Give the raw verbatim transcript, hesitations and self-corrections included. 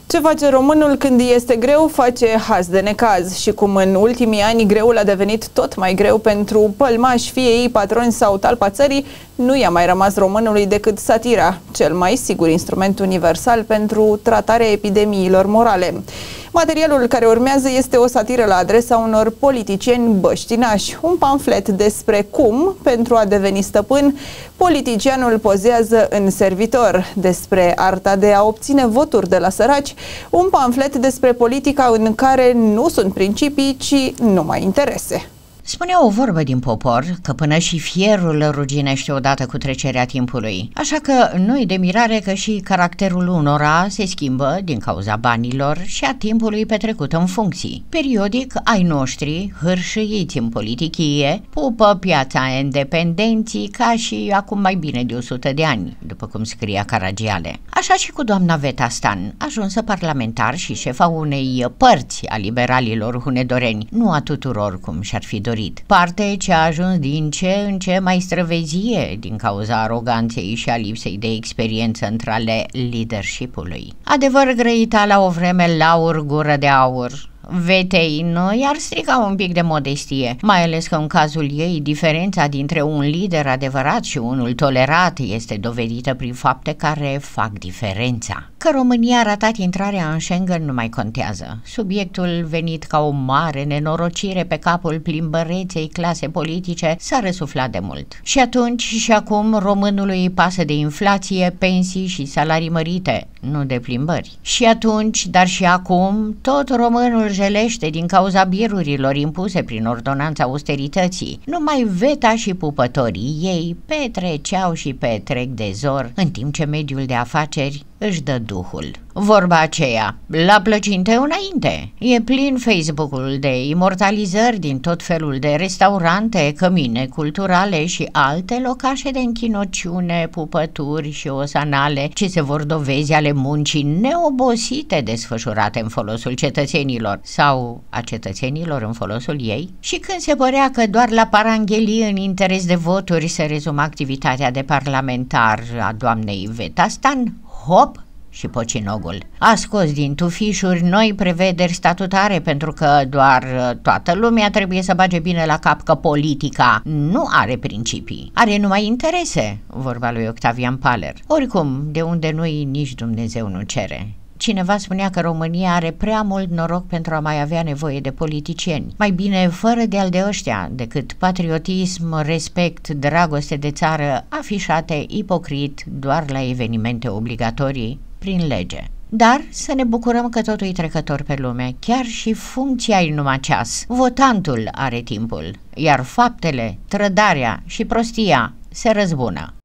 Ce face românul când este greu, face haz de necaz. Și cum în ultimii ani greul a devenit tot mai greu pentru pălmași, fie ei patroni sau talpa țării, nu i-a mai rămas românului decât satira, cel mai sigur instrument universal pentru tratarea epidemiilor morale. Materialul care urmează este o satiră la adresa unor politicieni băștinași, un pamflet despre cum, pentru a deveni stăpân, politicianul pozează în servitor, despre arta de a obține voturi de la săraci, un pamflet despre politica în care nu sunt principii, ci numai interese. Spunea o vorbă din popor că până și fierul ruginește odată cu trecerea timpului, așa că nu-i de mirare că și caracterul unora se schimbă din cauza banilor și a timpului petrecut în funcții. Periodic, ai noștri, hârșâiți în politichie, pupă piața independenții ca și acum mai bine de o sută de ani, după cum scria Caragiale. Așa și cu doamna Veta Stan, ajunsă parlamentar și șefa unei părți a liberalilor hunedoreni, nu a tuturor cum și-ar fi dorit. Parte ce a ajuns din ce în ce mai străvezie din cauza aroganței și a lipsei de experiență între ale leadership-ului. Adevăr grăita la o vreme laur gură de aur. Vetei noi ar strica un pic de modestie, mai ales că în cazul ei diferența dintre un lider adevărat și unul tolerat este dovedită prin fapte care fac diferența. Că România a ratat intrarea în Schengen nu mai contează. Subiectul venit ca o mare nenorocire pe capul plimbăreței clase politice s-a răsuflat de mult. Și atunci și acum românului îi pasă de inflație, pensii și salarii mărite, nu de plimbări. Și atunci, dar și acum, tot românul jelește din cauza birurilor impuse prin ordonanța austerității. Numai Veta și pupătorii ei petreceau și petrec de zor, în timp ce mediul de afaceri își dă duhul. Vorba aceea, la plăcinte înainte, e plin Facebook-ul de imortalizări din tot felul de restaurante, cămine culturale și alte locașe de închinociune, pupături și osanale ce se vor dovezi ale muncii neobosite desfășurate în folosul cetățenilor sau a cetățenilor în folosul ei. Și când se părea că doar la paranghelii în interes de voturi se rezumă activitatea de parlamentar a doamnei Veta Stan, hop, și pocinogul a scos din tufișuri noi prevederi statutare pentru că doar toată lumea trebuie să bage bine la cap că politica nu are principii, are numai interese, vorba lui Octavian Paler. Oricum, de unde nu-i nici Dumnezeu nu cere. Cineva spunea că România are prea mult noroc pentru a mai avea nevoie de politicieni. Mai bine fără de-al de ăștia decât patriotism, respect, dragoste de țară afișate ipocrit doar la evenimente obligatorii prin lege. Dar să ne bucurăm că totul e trecător pe lume, chiar și funcția-i numai ceas. Votantul are timpul, iar faptele, trădarea și prostia se răzbună.